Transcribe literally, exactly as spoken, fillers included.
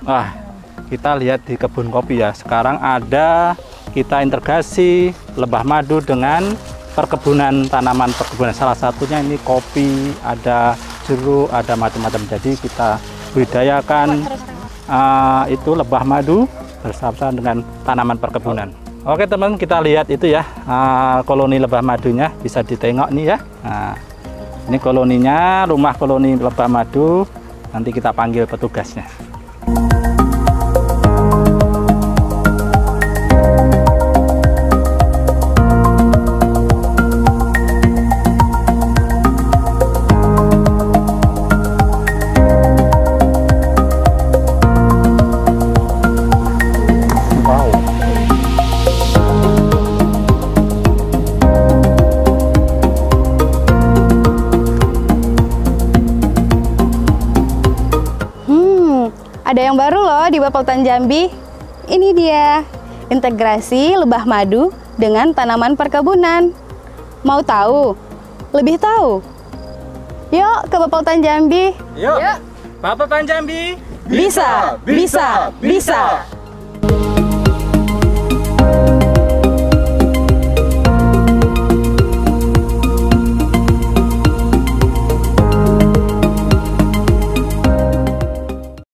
Wah, kita lihat di kebun kopi ya. Sekarang ada kita integrasi lebah madu dengan perkebunan, tanaman perkebunan. Salah satunya ini kopi, ada jeruk, ada macam-macam. Jadi kita budidayakan uh, itu lebah madu bersama dengan tanaman perkebunan. Oke teman, kita lihat itu ya, uh, koloni lebah madunya bisa ditengok nih ya. Nah, ini koloninya, rumah koloni lebah madu. Nanti kita panggil petugasnya. Ada yang baru loh di Bapautan Jambi. Ini dia, integrasi lebah madu dengan tanaman perkebunan. Mau tahu? Lebih tahu? Yuk ke Bapautan Jambi. Yuk, Bapautan Jambi. Bisa, bisa, bisa. bisa.